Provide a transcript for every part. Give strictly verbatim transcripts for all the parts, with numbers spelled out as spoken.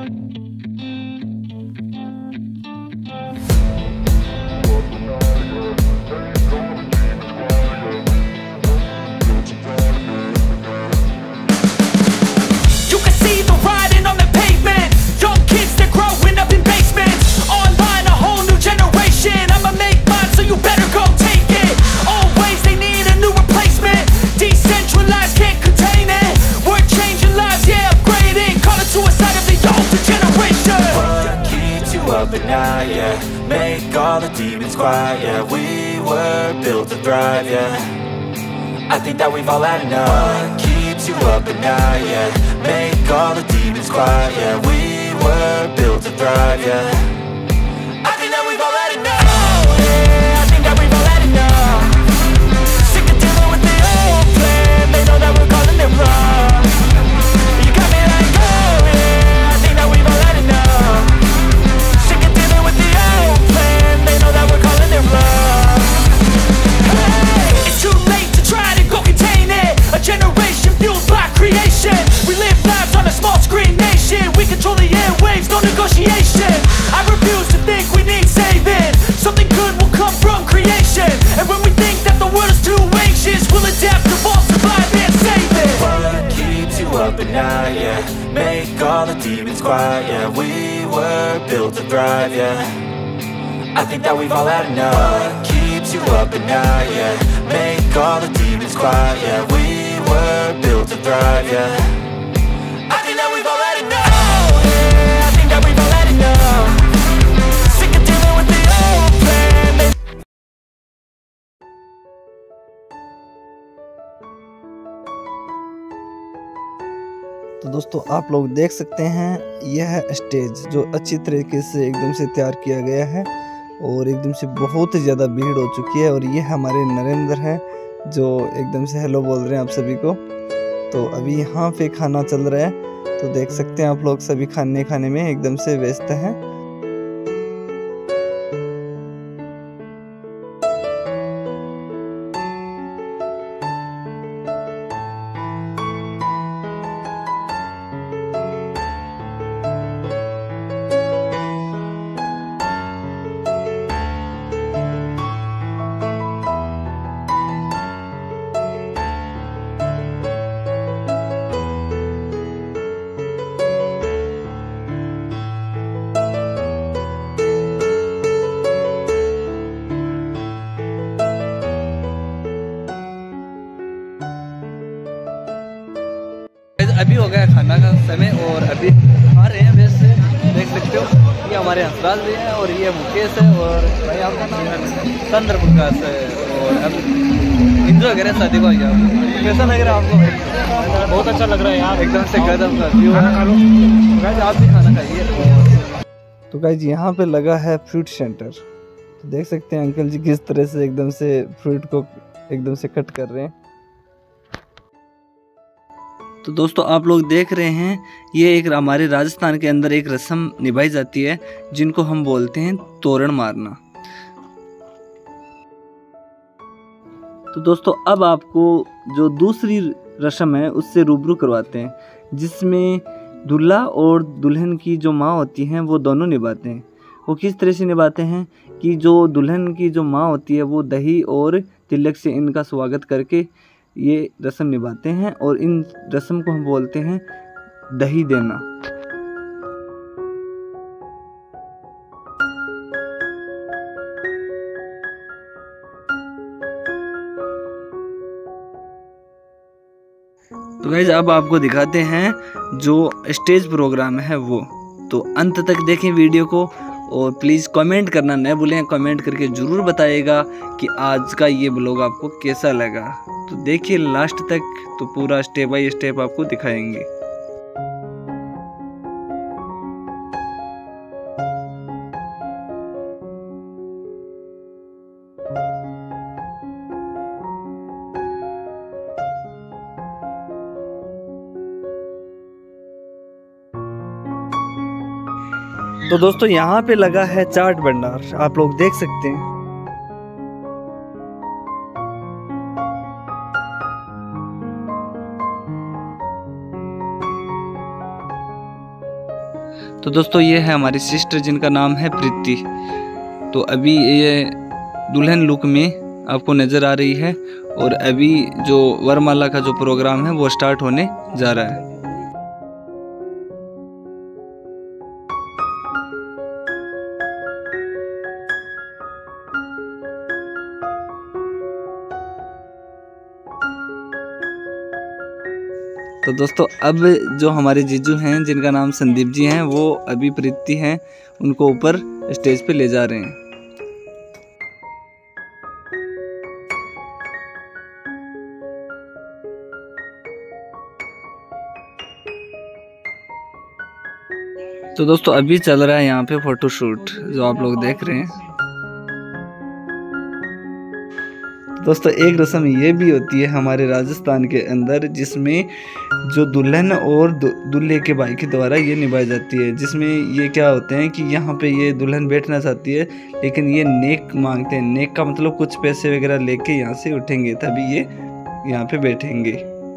At night, yeah. Make all the demons quiet, yeah. We were built to thrive, yeah. I think that we've all had enough. What keeps you up at night, yeah. Make all the demons quiet, yeah. We were built to thrive, yeah. I think that we've all had enough. Oh, yeah, I think that we've all had enough. Sick of dealing with the old plan. They know that we're calling it wrong. You got me like, oh, yeah, I think that we've all had enough. They know that we're calling it love. Hey, it's too late to try to go contain it. A generation fueled by creation. We live lives on a small screen nation. We control the airwaves, no negotiation. I refuse to think we need saving. Something good will come from creation. And when we think that the world is too anxious, we'll adapt, evolve, survive and save it. What keeps you up at night, yeah. Make all the demons quiet, yeah. We were built to thrive, yeah. I think that we've all had enough. What keeps you up at night, yeah. Make all the demons quiet, yeah. We were built to thrive, yeah. I think that we've all had enough. Oh, yeah, I think that we've all had enough. Sick of dealing with the old plan. They तो दोस्तों आप लोग देख सकते हैं यह stage जो अच्छी तरीके से एकदम से तैयार किया गया है और एकदम से बहुत ही ज़्यादा भीड़ हो चुकी है। और ये हमारे नरेंद्र हैं जो एकदम से हेलो बोल रहे हैं आप सभी को। तो अभी यहाँ पे खाना चल रहा है, तो देख सकते हैं आप लोग सभी खाने खाने में एकदम से व्यस्त हैं। अभी हो गया खाना का समय और अभी खा रहे हैं। वैसे देख सकते हो ये हमारे हंसराज भी हैं और ये मुकेश है और भाई आपका नाम चंद्र प्रकाश है। और अब इंजॉय करें शादी को। आइए, कैसा लग रहा है आपको? बहुत अच्छा लग रहा है यार, एकदम से कदम का व्यू है। खा लो गाइस, आप भी खाना खाइए। तो गाइस यहाँ पे लगा है फ्रूट सेंटर, तो देख सकते हैं अंकल जी किस तरह से एकदम से फ्रूट को एकदम से कट कर रहे हैं। तो दोस्तों आप लोग देख रहे हैं ये एक हमारे राजस्थान के अंदर एक रस्म निभाई जाती है जिनको हम बोलते हैं तोरण मारना। तो दोस्तों अब आपको जो दूसरी रस्म है उससे रूबरू करवाते हैं, जिसमें दूल्हा और दुल्हन की जो माँ होती हैं वो दोनों निभाते हैं। वो किस तरह से निभाते हैं कि जो दुल्हन की जो माँ होती है वो दही और तिलक से इनका स्वागत करके ये रस्म निभाते हैं और इन रस्म को हम बोलते हैं दही देना। तो गाइस अब आपको दिखाते हैं जो स्टेज प्रोग्राम है वो। तो अंत तक देखें वीडियो को और प्लीज़ कमेंट करना न भूलें। कमेंट करके ज़रूर बताइएगा कि आज का ये ब्लॉग आपको कैसा लगा। तो देखिए लास्ट तक, तो पूरा स्टेप बाय स्टेप आपको दिखाएंगे। तो दोस्तों यहाँ पे लगा है चाट भंडार, आप लोग देख सकते हैं। तो दोस्तों ये है हमारी सिस्टर जिनका नाम है प्रीति। तो अभी ये दुल्हन लुक में आपको नज़र आ रही है और अभी जो वरमाला का जो प्रोग्राम है वो स्टार्ट होने जा रहा है। तो दोस्तों अब जो हमारे जीजू हैं जिनका नाम संदीप जी हैं वो अभी प्रीति हैं उनको ऊपर स्टेज पे ले जा रहे हैं। तो दोस्तों अभी चल रहा है यहाँ पे फोटोशूट जो आप लोग देख रहे हैं। दोस्तों एक रस्म ये भी होती है हमारे राजस्थान के अंदर जिसमें जो दुल्हन और दूल्हे के भाई के द्वारा ये निभाई जाती है, जिसमें ये क्या होते हैं कि यहाँ पे ये दुल्हन बैठना चाहती है लेकिन ये नेक मांगते हैं। नेक का मतलब कुछ पैसे वगैरह लेके यहाँ से उठेंगे तभी ये यहाँ पे बैठेंगे।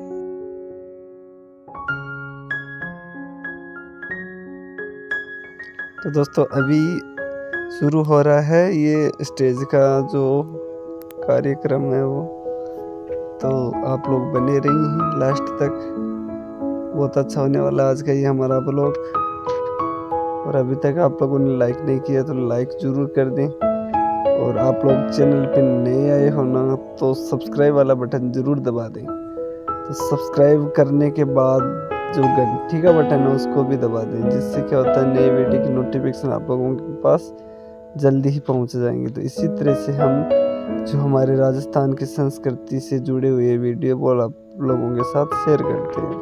तो दोस्तों अभी शुरू हो रहा है ये स्टेज का जो कार्यक्रम है वो, तो आप लोग बने रही लास्ट तक, बहुत अच्छा होने वाला आज का ये हमारा ब्लॉग। और अभी तक आप लोगों ने लाइक नहीं किया तो लाइक ज़रूर कर दें, और आप लोग चैनल पे नए आए हो ना तो सब्सक्राइब वाला बटन ज़रूर दबा दें। तो सब्सक्राइब करने के बाद जो घंटी का बटन है उसको भी दबा दें, जिससे क्या होता है नए वीडियो की नोटिफिकेशन आप लोगों के पास जल्दी ही पहुंच जाएंगे। तो इसी तरह से हम जो हमारे राजस्थान की संस्कृति से जुड़े हुए वीडियो वो आप लोगों के साथ शेयर करते हैं।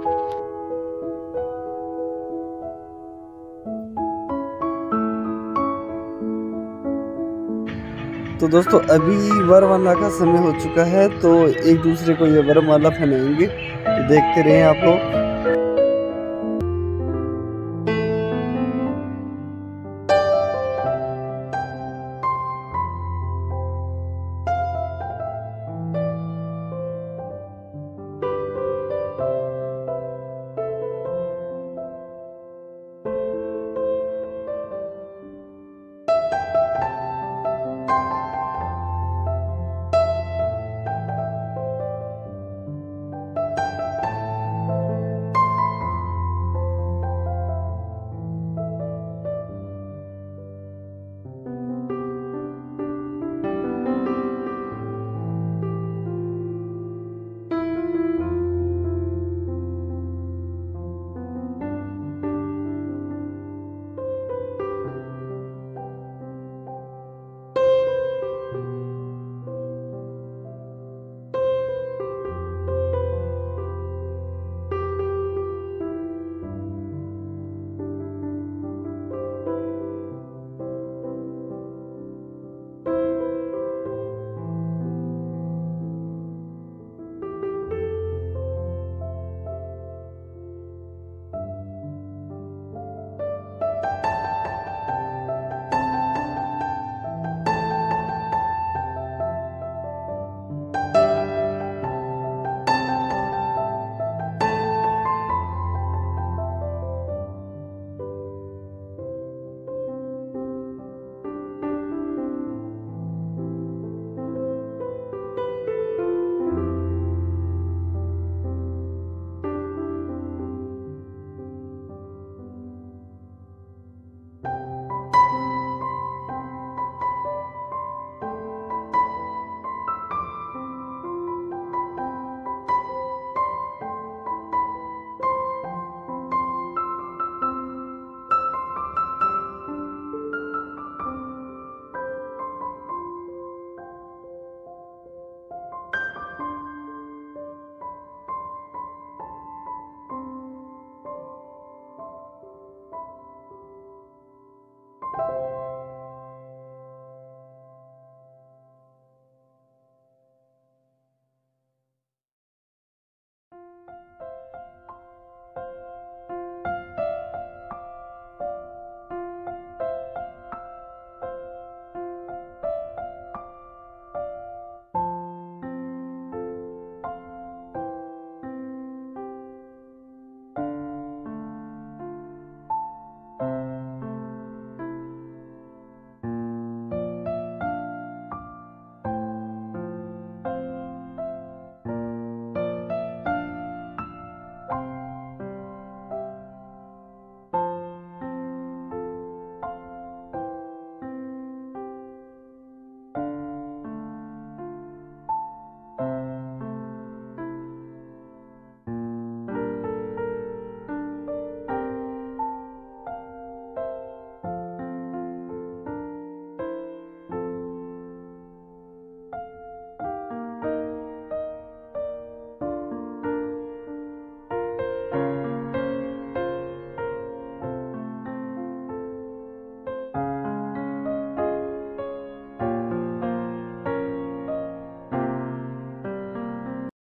तो दोस्तों अभी वरमाला का समय हो चुका है, तो एक दूसरे को ये वरमाला पहनाएंगे, तो देखते रहें आप लोग।